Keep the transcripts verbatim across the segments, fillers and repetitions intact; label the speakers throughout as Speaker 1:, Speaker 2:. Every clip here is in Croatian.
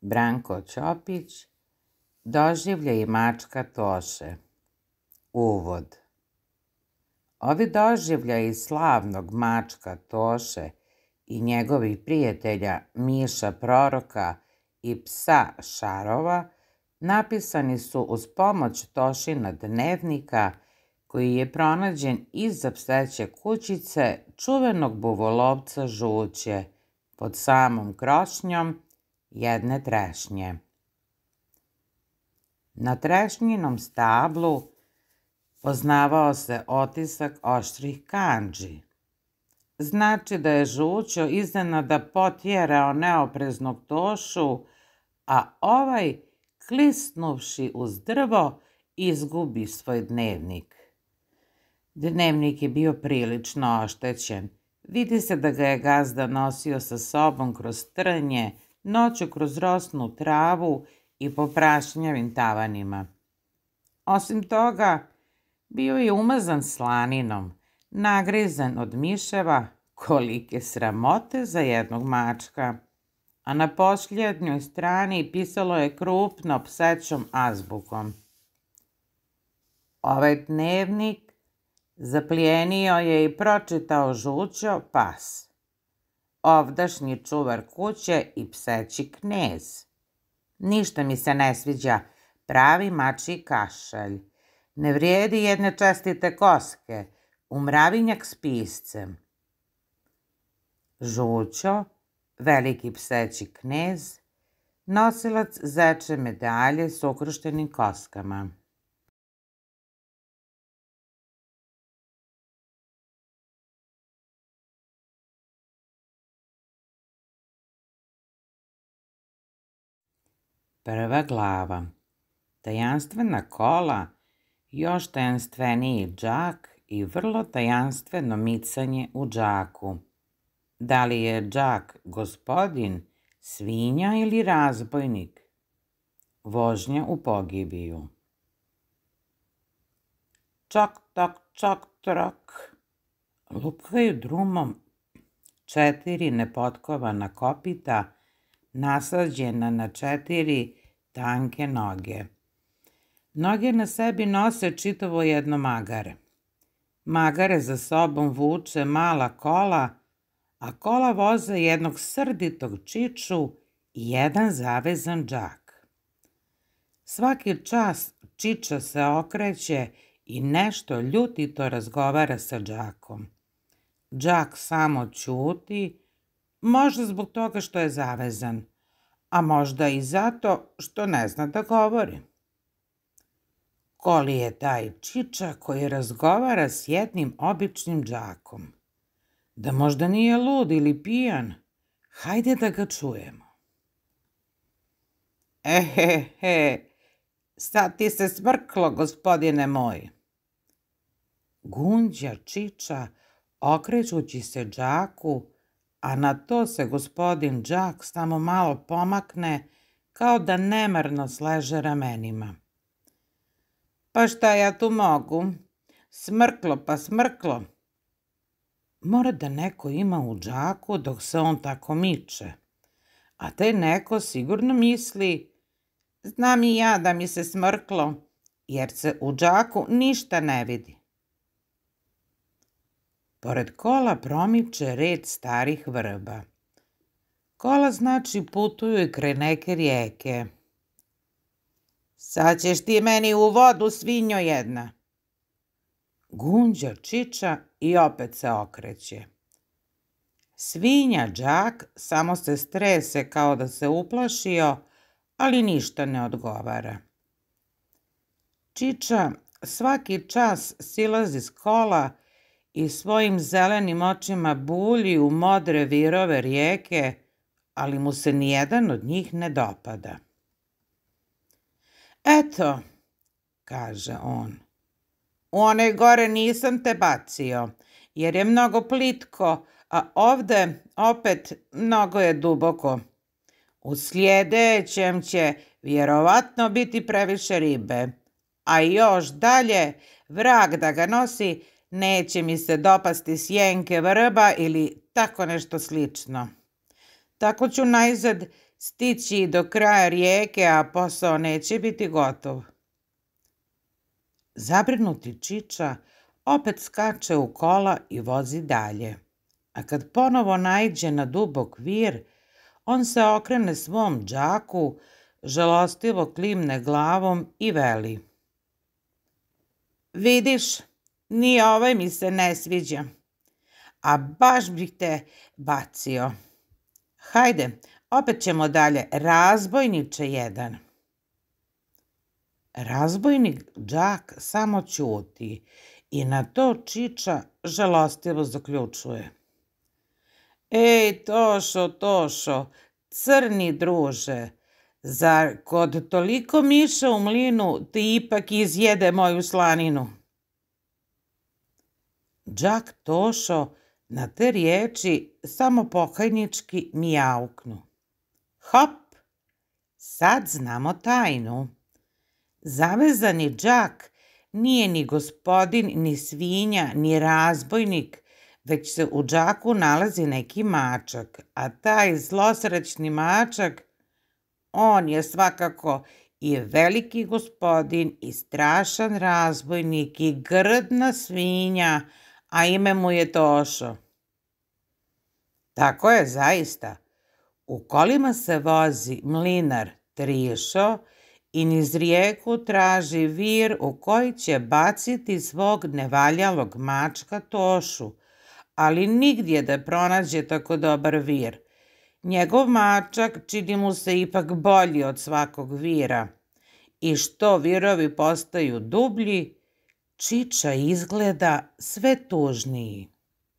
Speaker 1: Branko Ćopić, Doživljaj mačka Toše. Uvod. Ovi doživljaji slavnog mačka Toše i njegovih prijatelja Miša Proroka i psa Šarova napisani su uz pomoć Tošina dnevnika koji je pronađen iza pseće kućice čuvenog buvolovca Žuće pod samom krošnjom jedne trešnje. Na trešnjinom stablu poznavao se otisak oštrih kandži. Znači da je Žućo iznenada potjerao neopreznog Tošu, a ovaj, klisnuvši uz drvo, izgubi svoj dnevnik. Dnevnik je bio prilično oštećen. Vidi se da ga je gazda nosio sa sobom kroz trnje, noću kroz rosnu travu i po prašnjavim tavanima. Osim toga, bio je umazan slaninom, nagrizan od miševa, kolike sramote za jednog mačka, a na posljednjoj strani pisalo je krupno psećom azbukom. Ovaj dnevnik zaplijenio je i pročitao Žućo pas, ovdašnji čuvar kuće i pseći knez. Ništa mi se ne sviđa, pravi mačji kašalj. Ne vrijedi jedne čestite koske, umravinjak s piscem. Žućo, veliki pseći knez, nosilac zeče medalje s ukrštenim koskama. Prva glava. Tajanstvena kola, još tajanstveniji džak i vrlo tajanstveno micanje u džaku. Da li je džak gospodin, svinja ili razbojnik? Vožnja u pogibiju. Čok, tok, čok, trok. Lupkaju drumom četiri nepotkovana kopita nasađena na četiri tanke noge. Noge na sebi nose čitavo jedno magare. Magare za sobom vuče mala kola, a kola voze jednog srditog čiču i jedan zavezan džak. Svaki čas čiča se okreće i nešto ljutito razgovara sa džakom. Džak samo ćuti, možda zbog toga što je zavezan, a možda i zato što ne zna da govori. Koli je taj čiča koji razgovara s jednim običnim džakom. Da možda nije lud ili pijan, hajde da ga čujemo. Ehe, he, sad ti se smrklo, gospodine moj. Gunđa čiča, okrećući se džaku, a na to se gospodin džak samo malo pomakne, kao da nemarno sleže ramenima. Pa šta ja tu mogu? Smrklo pa smrklo. Mora da neko ima u džaku dok se on tako miče. A taj neko sigurno misli, znam i ja da mi se smrklo, jer se u džaku ništa ne vidi. Pored kola promiče red starih vrba. Kola znači putuju i kraj neke rijeke. Sad ćeš ti meni u vodu, svinjo jedna. Gunđa čiča i opet se okreće. Svinja džak samo se strese kao da se uplašio, ali ništa ne odgovara. Čiča svaki čas silazi s kola i svojim zelenim očima bulji u modre virove rijeke, ali mu se nijedan od njih ne dopada. Eto, kaže on, u one gore nisam te bacio, jer je mnogo plitko, a ovde opet mnogo je duboko. U sljedećem će vjerovatno biti previše ribe, a još dalje, vrag da ga nosi, neće mi se dopasti sjenke vrba ili tako nešto slično. Tako ću najzad stići do kraja rijeke, a posao neće biti gotov. Zabrinuti Čiča opet skače u kola i vozi dalje, a kad ponovo naiđe na dubok vir, on se okrene svom đaku, žalostivo klimne glavom i veli: "Vidiš, ni ovaj mi se ne sviđa, a baš bih te bacio. Hajde, opet ćemo dalje, razbojniče jedan." Razbojnik đak samo ćuti i na to Čiča žalostivo zaključuje: "Ej, Tošo, Tošo, crni druže, zar kod toliko miša u mlinu ti ipak izjede moju slaninu?" Đak Tošo na te riječi samo pokajnički mijauknu. Hop, sad znamo tajnu. Zavezani đak nije ni gospodin, ni svinja, ni razbojnik, već se u džaku nalazi neki mačak, a taj zlosrećni mačak, on je svakako i veliki gospodin, i strašan razbojnik, i grdna svinja, a ime mu je Tošo. Tako je zaista. U kolima se vozi mlinar Trišo i niz rijeku traži vir u koji će baciti svog nevaljalog mačka Tošu, ali nigdje da pronađe tako dobar vir. Njegov mačak čini mu se ipak bolji od svakog vira. I što virovi postaju dublji, Čiča izgleda sve tužniji.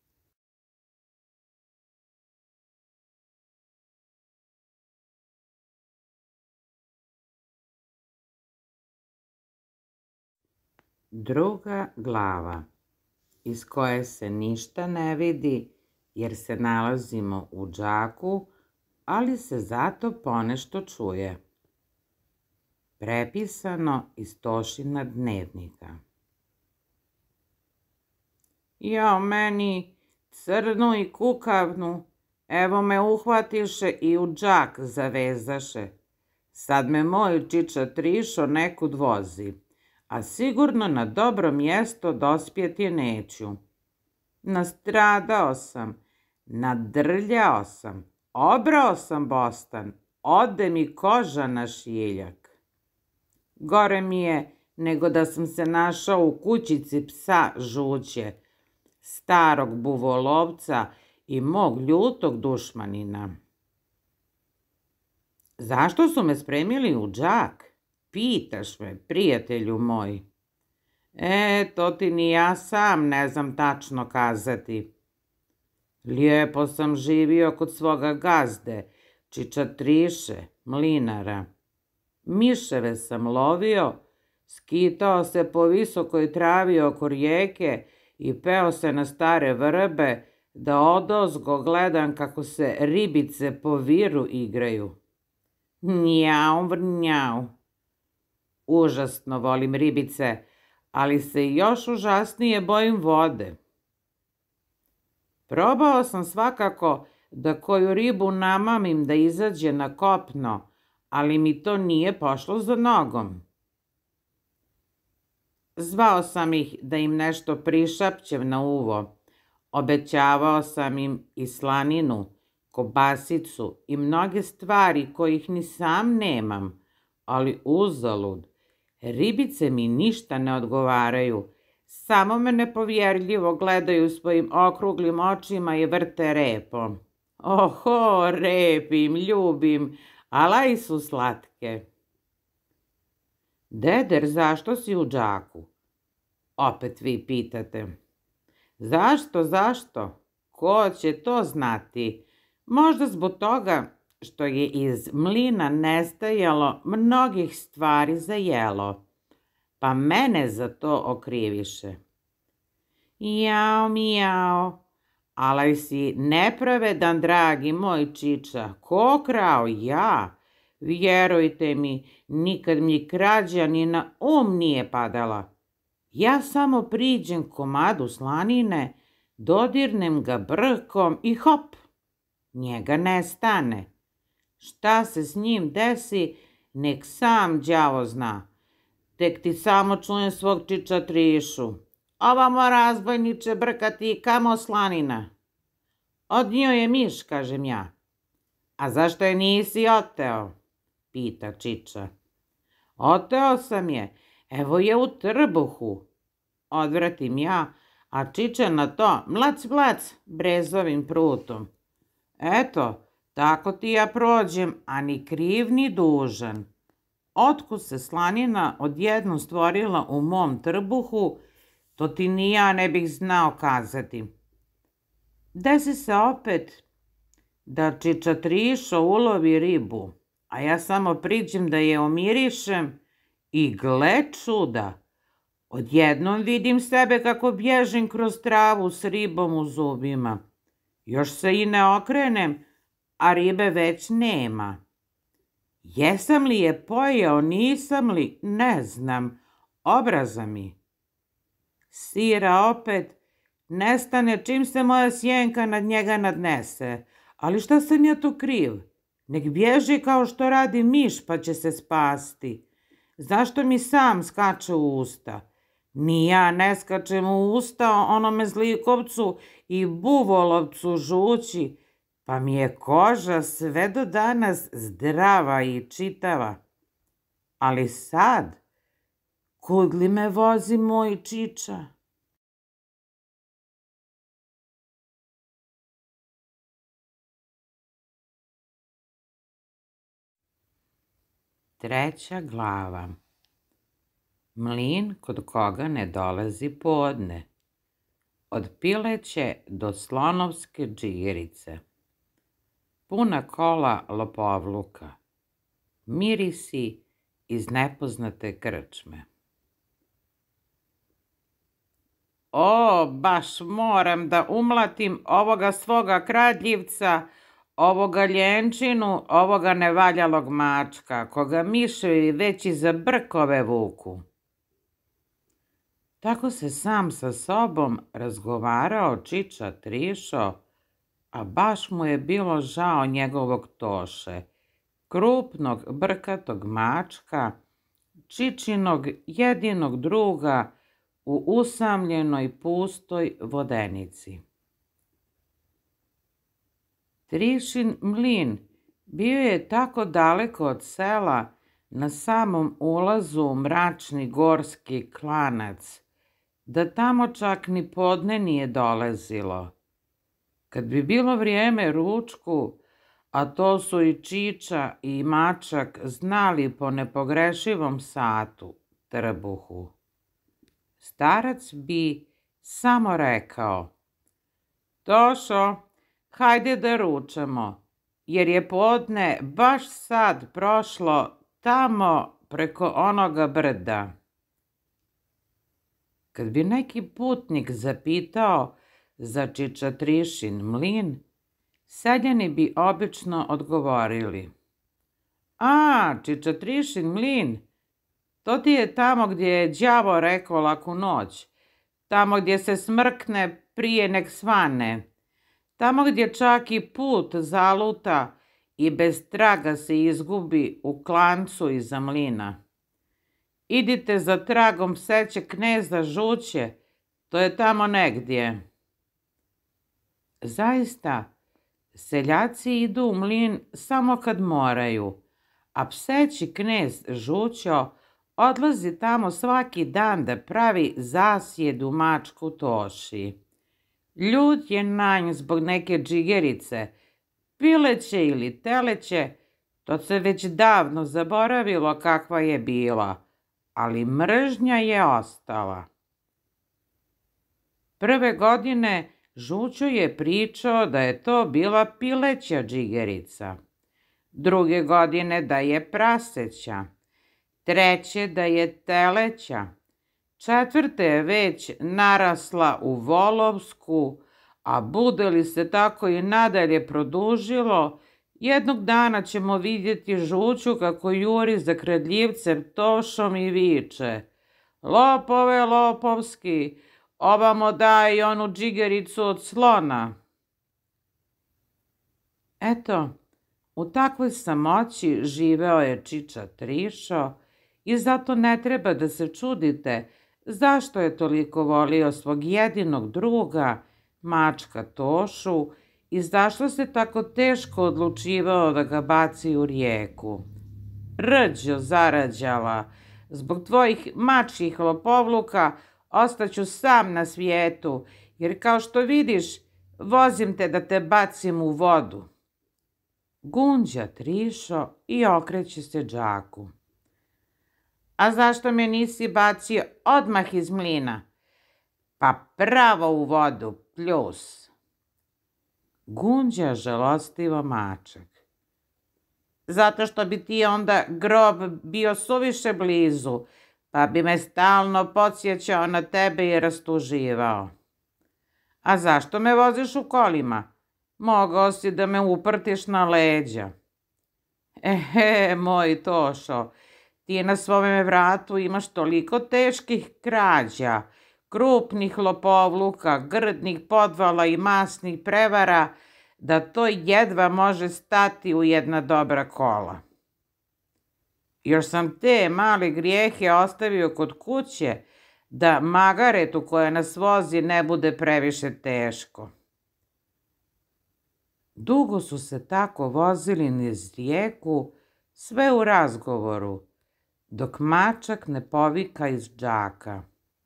Speaker 1: Druga glava, iz koje se ništa ne vidi jer se nalazimo u džaku, ali se zato ponešto čuje. Prepisano iz Tošina dnevnika. Jao meni, crnu i kukavnu, evo me uhvatiše i u džak zavezaše. Sad me moj Čiča Trišo nekud vozi, a sigurno na dobro mjesto dospjeti neću. Nastradao sam, nadrljao sam, obrao sam bostan, ode mi koža na šiljak. Gore mi je nego da sam se našao u kućici psa Žuće, starog buvolovca i mog ljutog dušmanina. Zašto su me spremili u džak? Pitaš me, prijatelju moj. E, to ti ni ja sam ne znam tačno kazati. Lijepo sam živio kod svoga gazde, Čiča Triše, mlinara. Miševe sam lovio, skitao se po visokoj travi oko rijeke i peo se na stare vrbe, da odozgo gledam kako se ribice po viru igraju. Njau, vrnjau. Užasno volim ribice, ali se još užasnije bojim vode. Probao sam svakako da koju ribu namamim da izađe na kopno, ali mi to nije pošlo za nogom. Zvao sam ih da im nešto prišapćem na uvo. Obećavao sam im i slaninu, kobasicu i mnoge stvari kojih ni sam nemam, ali uzalud. Ribice mi ništa ne odgovaraju, samo me nepovjerljivo gledaju svojim okruglim očima i vrte repom. Oho, repim, ljubim, alaj su slatke. Deder, zašto si u džaku? Opet vi pitate. Zašto, zašto? Ko će to znati? Možda zbog toga što je iz mlina nestajalo mnogih stvari za jelo, pa mene za to okriviše. Jao, mijao, alaj si nepravedan, dragi moj Čiča, ko krao? Ja. Vjerujte mi, nikad mi krađa ni na um nije padala. Ja samo priđem komadu slanine, dodirnem ga brkom i hop, njega nestane. Šta se s njim desi, nek sam đavo zna. Tek ti samo čujem svog čiča Trišu. Ovamo razbojniče brkati, kamo slanina? Odnio je miš, kažem ja. A zašto je nisi oteo? Pita čiča. Oteo sam je, evo je u trbuhu. Odvratim ja, a čiča na to mlac, mlac, brezovim prutom. Eto, tako ti ja prođem, a ni kriv ni dužan. Otkud se slanina odjednom stvorila u mom trbuhu, to ti ni ja ne bih znao kazati. Desi se opet da čiča Trišo ulovi ribu, a ja samo priđem da je omirišem i gle čuda. Odjednom vidim sebe kako bježim kroz travu s ribom u zubima. Još se i ne okrenem, a ribe već nema. Jesam li je pojeo, nisam li, ne znam, obraza mi. Sira opet nestane čim se moja sjenka nad njega nadnese, ali šta sam ja tu kriv? Nek bježi kao što radi miš pa će se spasti. Zašto mi sam skače u usta? Ni ja ne skačem u usta onome zlikovcu i buvolovcu žući, pa mi je koža sve do danas zdrava i čitava. Ali sad, kud li me vozi moj čiča? Treća glava. Mlin kod koga ne dolazi podne. Od Pileće do Slonovske džigerice. Puna kola lopovluka. Mirisi iz nepoznate krčme. O, baš moram da umlatim ovoga svoga kradljivca, ovoga ljenčinu, ovoga nevaljalog mačka, koga miševi već iza brkove vuku. Tako se sam sa sobom razgovarao čiča Trišo, a baš mu je bilo žao njegovog Toše, krupnog brkatog mačka, čičinog jedinog druga u usamljenoj pustoj vodenici. Trišin mlin bio je tako daleko od sela, na samom ulazu u mračni gorski klanac, da tamo čak ni podne nije dolazilo. Kad bi bilo vrijeme ručku, a to su i čiča i mačak znali po nepogrešivom satu, trbuhu, starac bi samo rekao: Tošo, hajde da ručamo, jer je podne baš sad prošlo tamo preko onoga brda. Kad bi neki putnik zapitao za čiča Trišin mlin, seljani bi obično odgovorili: A, čiča Trišin mlin, to ti je tamo gdje je đavo rekao laku noć, tamo gdje se smrkne prije nek svane, tamo gdje čak i put zaluta i bez traga se izgubi u klancu iza mlina. Idite za tragom seće kneza žuće, to je tamo negdje. Zaista, seljaci idu u mlin samo kad moraju, a pseći knez Žućo odlazi tamo svaki dan da pravi zasjed u mačku Toši. Ljut je na nj zbog neke džigerice, pileće ili teleće, to se već davno zaboravilo kakva je bila, ali mržnja je ostala. Prve godine Žućo je pričao da je to bila pileća džigerica, druge godine da je praseća, treće da je teleća, četvrte je već narasla u volovsku, a bude li se tako i nadalje produžilo, jednog dana ćemo vidjeti Žuću kako juri za kradljivcem Tošom i viče: Lopove lopovski, ovamo daj onu džigericu od slona. Eto, U takvoj samoći živeo je Čiča Trišo i zato ne treba da se čudite zašto je toliko volio svog jedinog druga, mačka Tošu, i zašto se tako teško odlučivao da ga baci u rijeku. Rđo zarađala, zbog tvojih mačjih lopovluka ostaću sam na svijetu, jer kao što vidiš, vozim te da te bacim u vodu. Gunđa Trišo i okreće se đaku. A zašto me nisi bacio odmah iz mlina? Pa pravo u vodu, pljus. Gunđa žalostivo mačak. Zato što bi ti onda grob bio suviše blizu, pa bi me stalno podsjećao na tebe i rastuživao. A zašto me voziš u kolima? Mogao si da me uprtiš na leđa. Ehe, moj Tošo, ti na svome vratu imaš toliko teških krađa, krupnih lopovluka, grdnih podvala i masnih prevara, da to jedva može stati u jedna dobra kola. Još sam te male grijehe ostavio kod kuće, da magaretu koja nas vozi ne bude previše teško. Dugo su se tako vozili niz rijeku, sve u razgovoru, dok mačak ne povika iz džaka.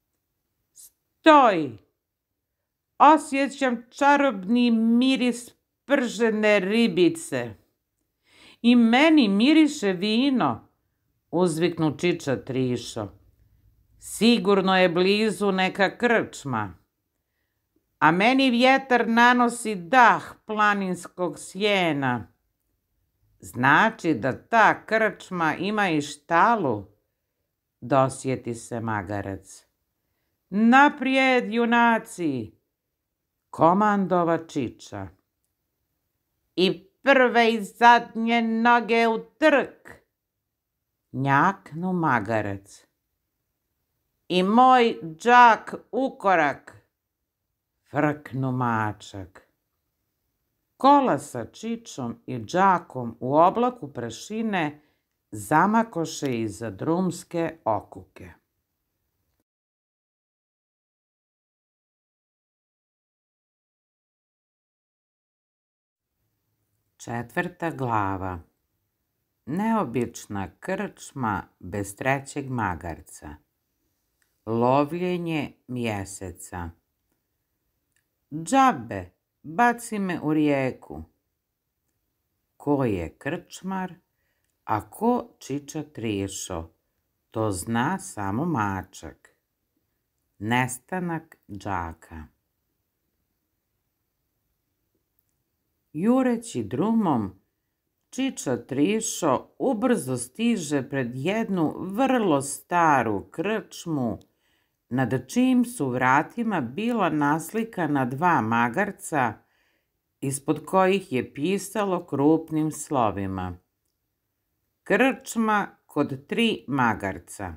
Speaker 1: Stoj! Osjećam čarobni miris pržene ribice. I meni miriše vino, uzviknu Čiča Trišo. Sigurno je blizu neka krčma. A meni vjetar nanosi dah planinskog sjena. Znači da ta krčma ima i štalu, dosjeti se magarac. Naprijed, junaci, komandova Čiča. I prve i zadnje noge u trk, njaknu magarac. I moj đak ukorak, frknu mačak. Kola sa Čičom i đakom u oblaku prašine zamakoše iza drumske okuke. Četvrta glava. Neobična krčma bez trećeg magarca. Lovljenje mjeseca. Džabe, baci me u rijeku. Ko je krčmar, a ko Čiča Trišo, to zna samo mačak. Nestanak đaka. Jureći drumom, Čiča Trišo ubrzo stiže pred jednu vrlo staru krčmu, nad čijim su vratima bila naslikana dva magarca, ispod kojih je pisalo krupnim slovima. Krčma kod tri magarca.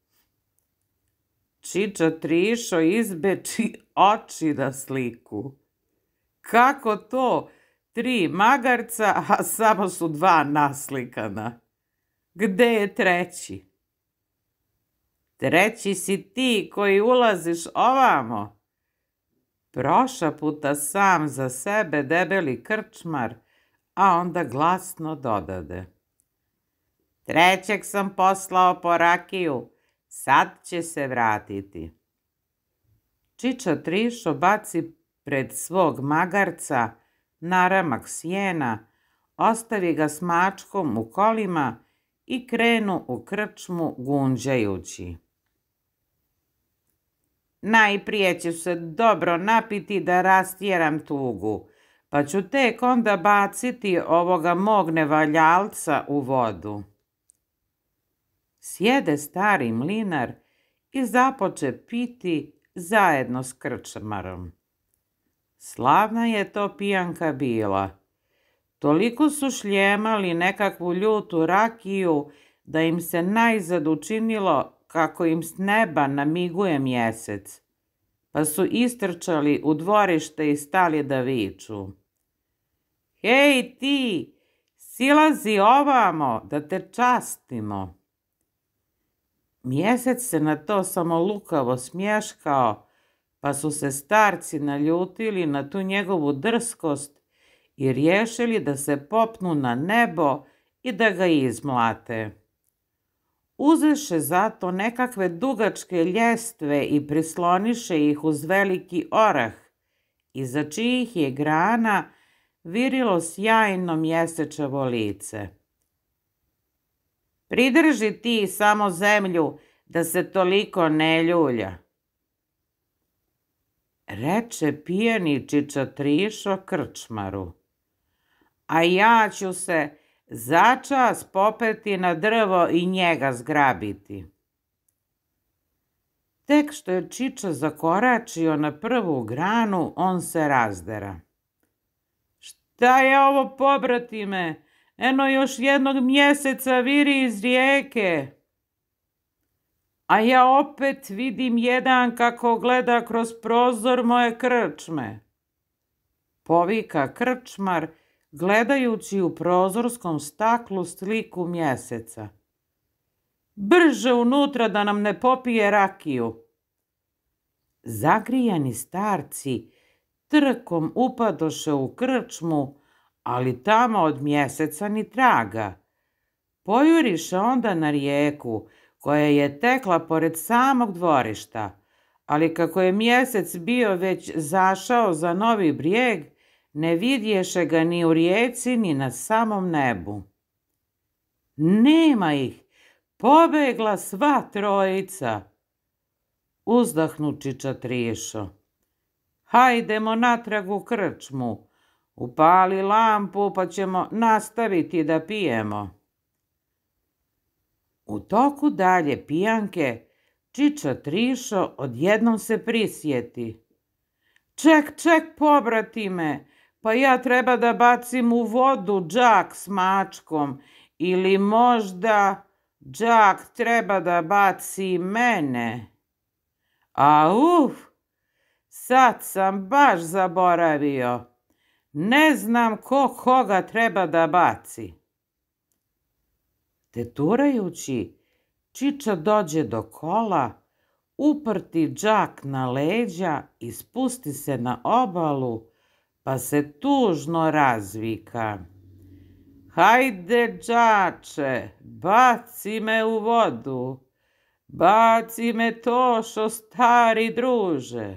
Speaker 1: Čiča Trišo izbeči oči da sliku. Kako to? Tri magarca, a samo su dva naslikana. Gde je treći? Treći si ti koji ulaziš ovamo. Proša puta sam za sebe debeli krčmar, a onda glasno dodade. Trećeg sam poslao po rakiju, sad će se vratiti. Čiča Trišo baci pred svog magarca naramak sjena, ostavi ga s mačkom u kolima i krenu u krčmu gunđajući. Najprije ću se dobro napiti da rastjeram tugu, pa ću tek onda baciti ovoga mog nevaljalca u vodu. Sjede stari mlinar i započe piti zajedno s krčmarom. Slavna je to pijanka bila. Toliko su šljemali nekakvu ljutu rakiju da im se najzad učinilo kako im s neba namiguje mjesec, pa su istrčali u dvorište i stali da viču. Hej ti, silazi ovamo da te častimo. Mjesec se na to samo lukavo smješkao, pa su se starci naljutili na tu njegovu drskost i riješili da se popnu na nebo i da ga izmlate. Uzeše zato nekakve dugačke ljestve i prisloniše ih uz veliki orah, iza čijih je grana virilo sjajno mjesečevo lice. Pridrži ti samo zemlju da se toliko ne ljulja, reče pijani čičatrišo krčmaru, a ja ću se začas popeti na drvo i njega zgrabiti. Tek što je Čiča zakoračio na prvu granu, on se razdera. Šta je ovo, pobratime? Eno još jednog mjeseca viri iz rijeke. A ja opet vidim jedan kako gleda kroz prozor moje krčme. Povika krčmar, gledajući u prozorskom staklu sliku mjeseca. Brže unutra da nam ne popije rakiju. Zagrijani starci trkom upadoše u krčmu, ali tamo od mjeseca ni traga. Pojuriše onda na rijeku, koja je tekla pored samog dvorišta, ali kako je mjesec bio već zašao za novi brijeg, ne vidješe ga ni u rijeci, ni na samom nebu. Nema ih, pobegla sva trojica, uzdahnu Čičatrišo. Hajdemo natrag u krčmu, upali lampu pa ćemo nastaviti da pijemo. U toku dalje pijanke Čičatrišo odjednom se prisjeti. Ček, ček, pobratime, pa ja treba da bacim u vodu džak s mačkom, ili možda džak treba da baci mene. A uf, sad sam baš zaboravio. Ne znam ko koga treba da baci. Teturajući, Čiča dođe do kola, uprti džak na leđa i spusti se na obalu, pa se tužno razvika. Hajde, džače, baci me u vodu, baci me Tošo, stari druže.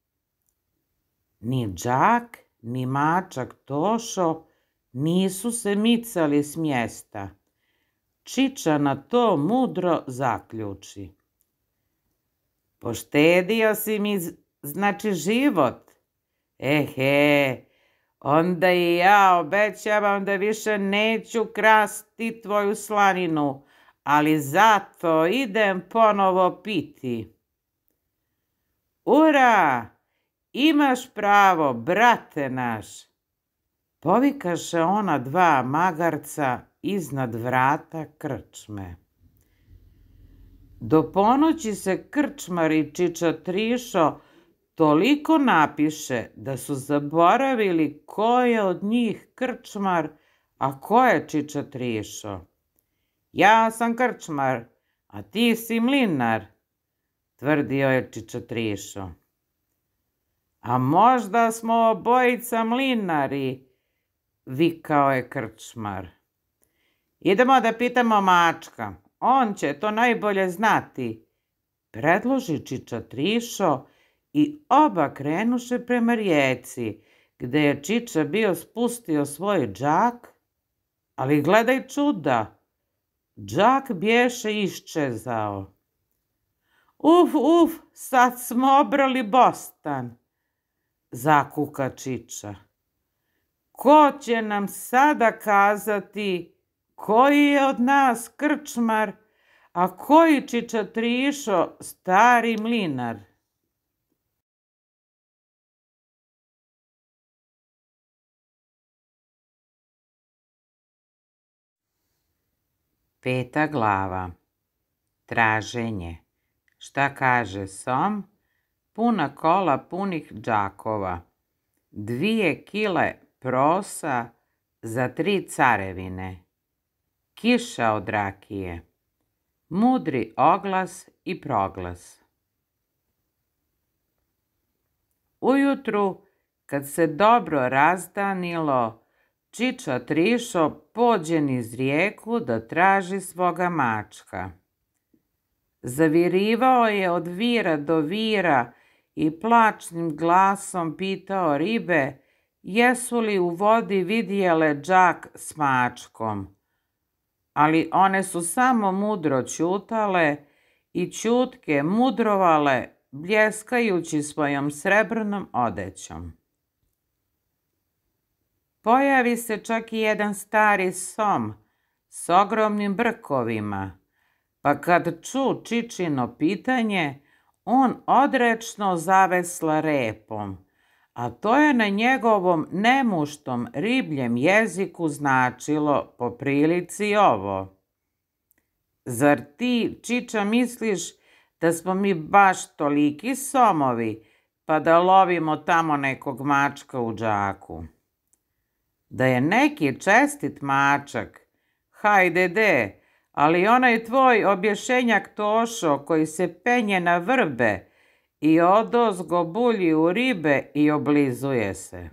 Speaker 1: Ni džak, ni mačak Tošo nisu se micali s mjesta. Čiča na to mudro zaključi. Poštedio si mi, znači, život. Ehe, onda i ja obećavam da više neću krasti tvoju slaninu, ali zato idem ponovo piti. Ura, imaš pravo, brate naš, povikaše ona dva magarca iznad vrata krčme. Do ponoći se krčmar i Čičatrišo toliko napiše da su zaboravili ko je od njih krčmar, a ko je Čičatrišo. Ja sam krčmar, a ti si mlinar, tvrdio je Čičatrišo. A možda smo obojica mlinari, vikao je krčmar. Idemo da pitamo mačka, on će to najbolje znati, predloži Čičatrišo i oba krenuše prema rijeci, gde je Čiča bio spustio svoj džak, ali gledaj čuda, džak bješe iščezao. Uf, uf, sad smo obrali bostan, zakuka Čiča. Ko će nam sada kazati koji je od nas krčmar, a koji Čičatrišo stari mlinar? Peta glava. Traženje. Šta kaže som? Puna kola punih džakova. Dvije kile prosa, za tri carevine, kiša od rakije, mudri oglas i proglas. Ujutru, kad se dobro razdanilo, Čiča Trišo pođe niz rijeku da traži svoga mačka. Zavirivao je od vira do vira i plačnim glasom pitao ribe jesu li u vodi vidjele đak s mačkom. Ali one su samo mudro ćutale i ćutke mudrovale, bljeskajući svojom srebrnom odećom. Pojavi se čak i jedan stari som s ogromnim brkovima, pa kad ču Čičino pitanje, on odrečno zavesla repom, a to je na njegovom nemuštom ribljem jeziku značilo po prilici ovo. Zar ti, Čiča, misliš da smo mi baš toliki somovi, pa da lovimo tamo nekog mačka u džaku? Da je neki čestit mačak, hajde de, ali onaj tvoj objašenjak Tošo koji se penje na vrbe i odozgo bulji u ribe i oblizuje se.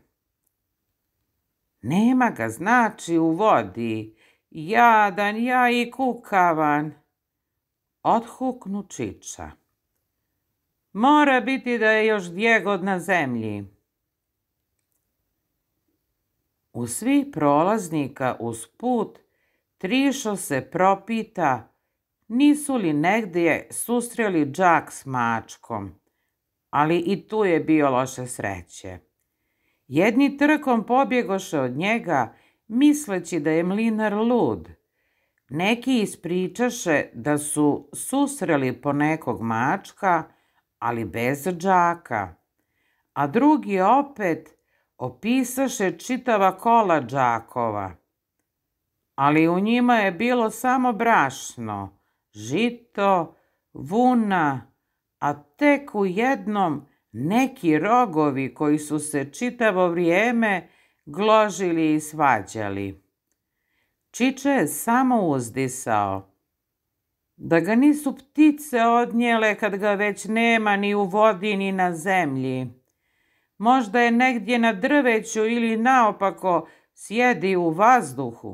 Speaker 1: Nema ga, znači, u vodi, jadan ja i kukavan. Odhuknu Čiča. Mora biti da je još djegod na zemlji. U svih prolaznika uz put Trišo se propita nisu li negdje susreli đak s mačkom, ali i tu je bio loše sreće. Jedni trkom pobjegoše od njega, misleći da je mlinar lud. Neki ispričaše da su susreli po nekog mačka, ali bez đaka, a drugi opet opisaše čitava kola đakova, ali u njima je bilo samo brašno, žito, vuna, a tek u jednom neki rogovi koji su se čitavo vrijeme gložili i svađali. Čiča je samo uzdisao. Da ga nisu ptice odnijele kad ga već nema ni u vodi ni na zemlji. Možda je negdje na drveću ili naopako sjedi u vazduhu.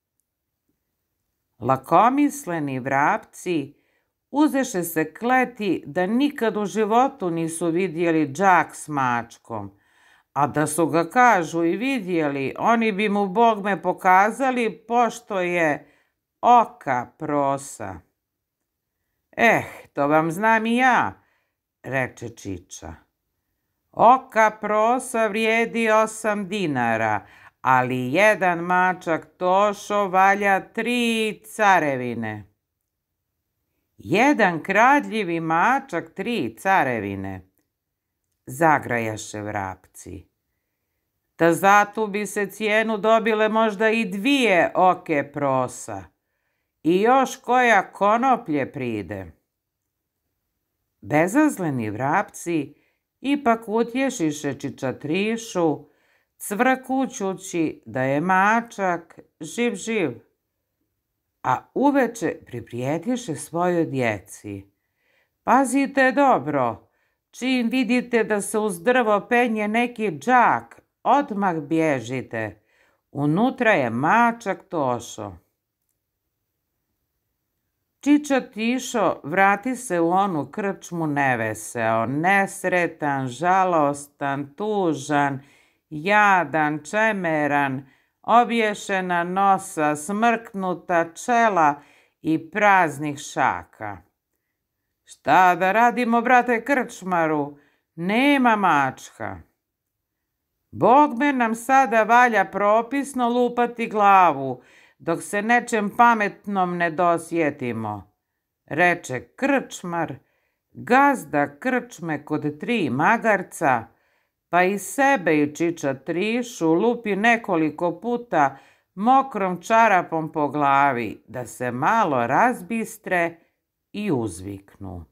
Speaker 1: Lakomisleni vrapci uzeše se kleti da nikad u životu nisu vidjeli đak s mačkom, a da su ga, kažu, i vidjeli, oni bi mu bogme pokazali pošto je oka prosa. Eh, to vam znam i ja, reče Čiča. Oka prosa vrijedi osam dinara, ali jedan mačak Tošo valja tri carevine. Jedan kradljivi mačak tri carevine, zagrajaše vrapci. Da za tu bi se cijenu dobile možda i dvije oke prosa i još koja konoplje pride. Bezazleni vrapci ipak utješiše Čiča Trišu, cvrkućući da je mačak živ živ, a uveče priprijetiše svojoj djeci. Pazite dobro, čim vidite da se uz drvo penje neki đak, odmah bježite, unutra je mačak Tošo. Čiča Tišo vrati se u onu krčmu neveseo, nesretan, žalostan, tužan, jadan, čemeran, obješena nosa, smrknuta čela i praznih šaka. Šta da radimo, brate krčmaru? Nema mačka. Bogme nam sada valja propisno lupati glavu, dok se nečem pametnom ne dosjetimo, reče krčmar, gazda krčme kod tri magarca, pa i sebe i Čiča Trišu lupi nekoliko puta mokrom čarapom po glavi, da se malo razbistre i uzviknu.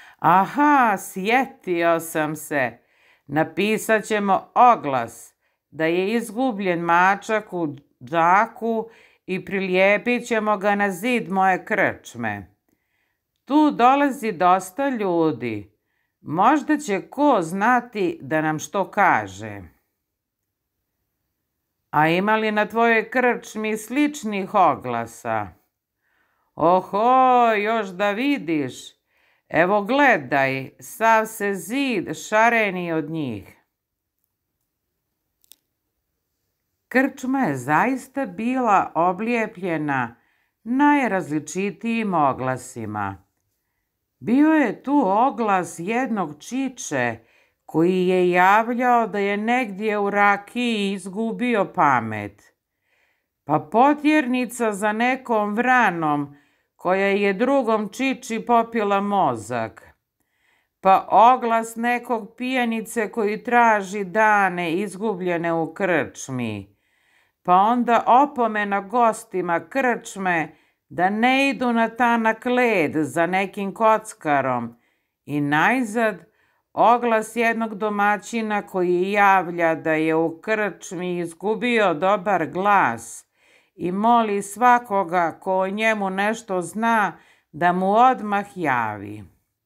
Speaker 1: Aha, sjetio sam se, napisat ćemo oglas, da je izgubljen mačak u džaku i prilijepit ćemo ga na zid moje krčme. Tu dolazi dosta ljudi. Možda će ko znati da nam što kaže. A ima li na tvojoj krčmi sličnih oglasa? Oho, još da vidiš. Evo gledaj, sav se zid šareni od njih. Krčma je zaista bila oblijepljena najrazličitijim oglasima. Bio je tu oglas jednog čiče koji je javljao da je negdje u rakiji izgubio pamet, pa potjernica za nekom vranom koja je drugom čiči popila mozak, pa oglas nekog pijanice koji traži dane izgubljene u krčmi, pa onda opomena gostima krčme da ne idu na tanak led za nekim kockarom i najzad oglas jednog domaćina koji javlja da je u krčmi izgubio dobar glas i moli svakoga ko o njemu nešto zna da mu odmah javi.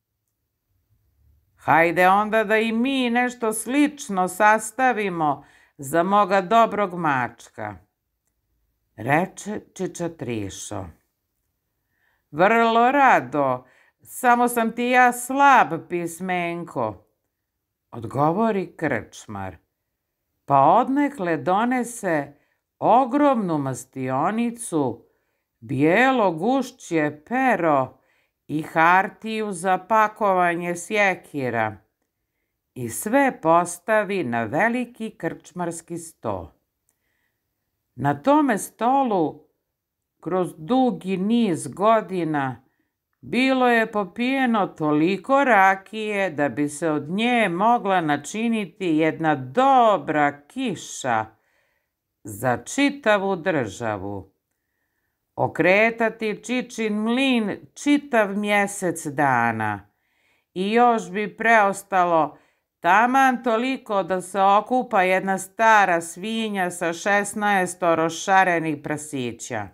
Speaker 1: Hajde onda da i mi nešto slično sastavimo za moga dobrog mačka, reče čiča Trišo. Vrlo rado, samo sam ti ja slab, pismenko, odgovori krčmar, pa odnekle donese ogromnu mastionicu, bijelo gušće pero i hartiju za pakovanje sjekira i sve postavi na veliki krčmarski sto. Na tome stolu kroz dugi niz godina bilo je popijeno toliko rakije da bi se od nje mogla načiniti jedna dobra kiša za čitavu državu, okretati čičin mlin čitav mjesec dana i još bi preostalo taman toliko da se okupa jedna stara svinja sa šesnaestoro šarenih prasića.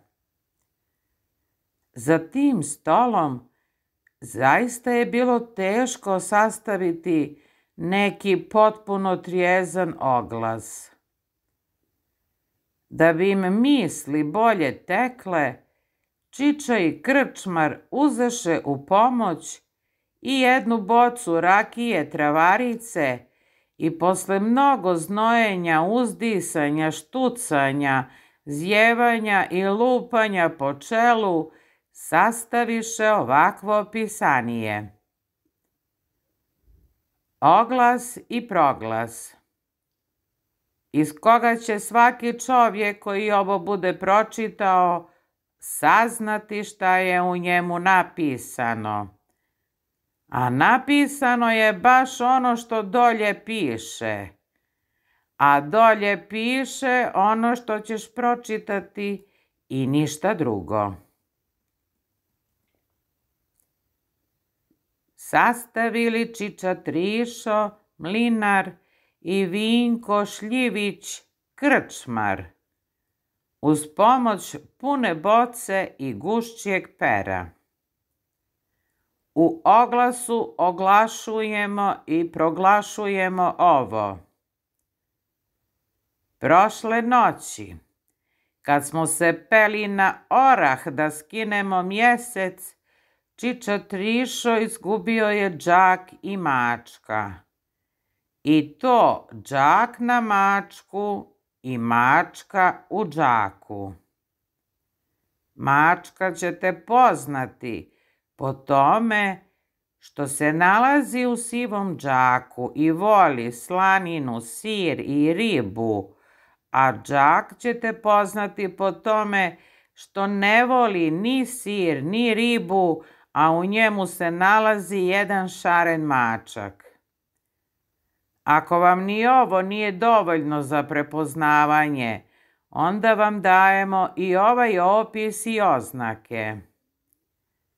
Speaker 1: Za tim stolom zaista je bilo teško sastaviti neki potpuno trijezan oglas. Da bi im misli bolje tekle, čiča i krčmar uzeše u pomoć i jednu bocu rakije travarice i posle mnogo znojenja, uzdisanja, štucanja, zjevanja i lupanja po čelu sastaviše ovakvo pisanije. Oglas i proglas, iz koga će svaki čovjek koji ovo bude pročitao saznati šta je u njemu napisano. A napisano je baš ono što dolje piše, a dolje piše ono što ćeš pročitati i ništa drugo. Sastavili čiča Trišo, mlinar i Vinko Šljivić, krčmar, uz pomoć pune boce i gušćeg pera. U oglasu oglašujemo i proglašujemo ovo. Prošle noći, kad smo se peli na orah da skinemo mjesec, čiča Trišo izgubio je džak i mačka. I to džak na mačku i mačka u džaku. Mačka ćete poznati po tome što se nalazi u sivom džaku i voli slaninu, sir i ribu, a džak ćete poznati po tome što ne voli ni sir ni ribu, a u njemu se nalazi jedan šaren mačak. Ako vam ni ovo nije dovoljno za prepoznavanje, onda vam dajemo i ovaj opis i oznake.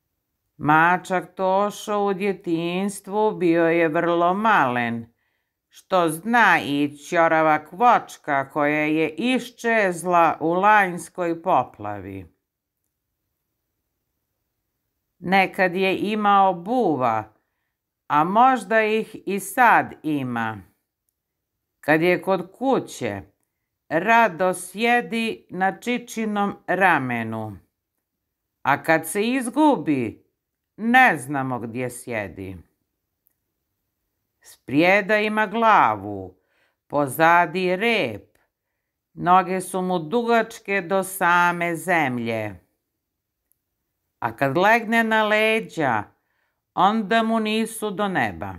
Speaker 1: Mačak Tošo u djetinjstvu bio je vrlo malen, što zna i ćorava kvočka koja je iščezla u lanjskoj poplavi. Nekad je imao buva, a možda ih i sad ima. Kad je kod kuće, rado sjedi na čičinom ramenu, a kad se izgubi, ne znamo gdje sjedi. Sprijeda ima glavu, pozadi rep, noge su mu dugačke do same zemlje. A kad legne na leđa, onda mu nisu do neba.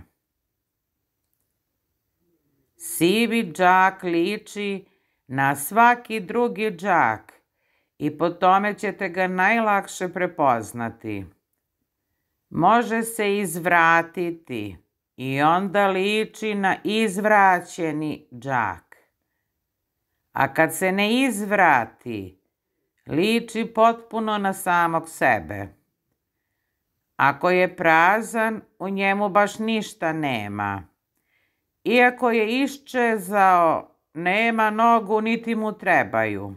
Speaker 1: Sivi džak liči na svaki drugi džak i po tome ćete ga najlakše prepoznati. Može se izvratiti i onda liči na izvraćeni džak. A kad se ne izvrati, liči potpuno na samog sebe. Ako je prazan, u njemu baš ništa nema. Iako je iščezao, nema nogu niti mu trebaju.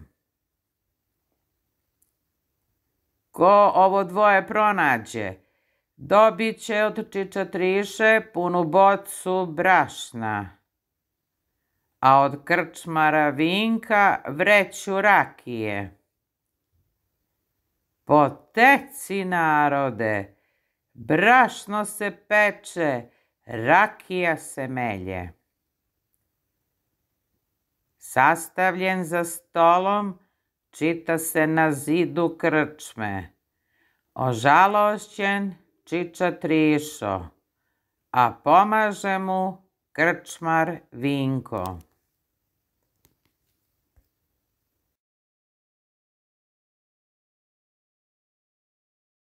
Speaker 1: Ko ovo dvoje pronađe, dobit će od čičatriše punu bocu brašna, a od krčmara Vinka vreću rakije. Poteci, narode, brašno se peče, rakija se melje. Sastavljen za stolom, čita se na zidu krčme. Ožalošćen čičatrišo, a pomaže mu krčmar Vinko.